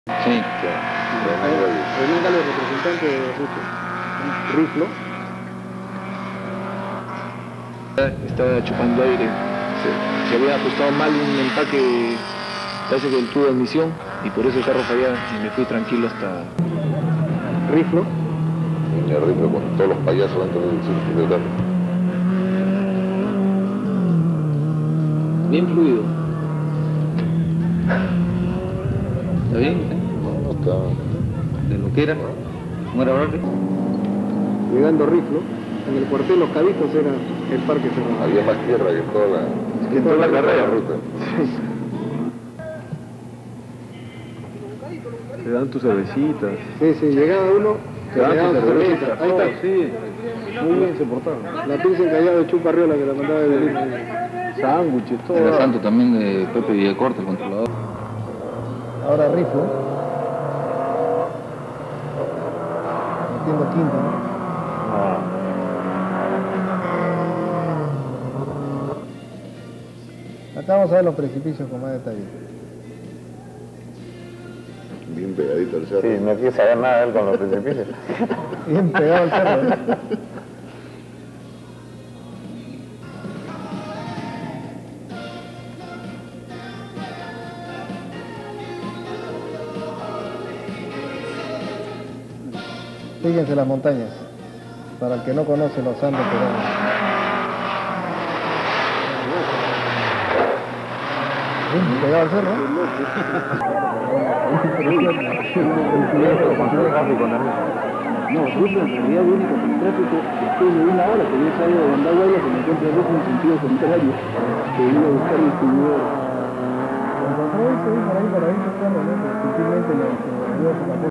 Sí. Renan Galo, representante de Rusia. Riflo. Estaba chupando aire. Se había ajustado mal un empaque, parece que el tubo de admisión, y por eso el carro fallaba y me fui tranquilo hasta... Riflo. El riflo con todos los payasos dentro del circuito del carro. Bien fluido. ¿Está bien? No está. De lo que era. ¿Cómo era Barry? Llegando Riflo. En el cuartel Los Cabitos era el parque cerrado. Había más tierra que en toda la carrera. Ruta. Te dan tus cervecitas. Sí, llegaba uno, Te dan llegaba tus su cervecita. cervezas. Ahí Todo, está. sí. Muy bien se portaron. La pizza encallada de Chupa Riola que la mandaba de Belín. Sándwiches, todo. Era santo también de Pepe Villacorta, el controlador. Ahora Riflo. Metiendo quinta, ¿no? Acá vamos a ver los precipicios con más detalle. Bien pegadito al cerro. Sí, no quiere saber nada de él con los precipicios. Bien pegado al cerro, ¿no? Fíjense las montañas, para el que no conoce los Andes peruanos. Bien pegado al cerro, ¿no? No, Rusia en realidad lo único que el tráfico después de una hora que yo salgo de Andahuayla que me encuentro a Rusia en sentido contrario, que iba a buscar el distribuidor. Encontró eso ahí por ahí, cerro, ¿no? Sutilmente lo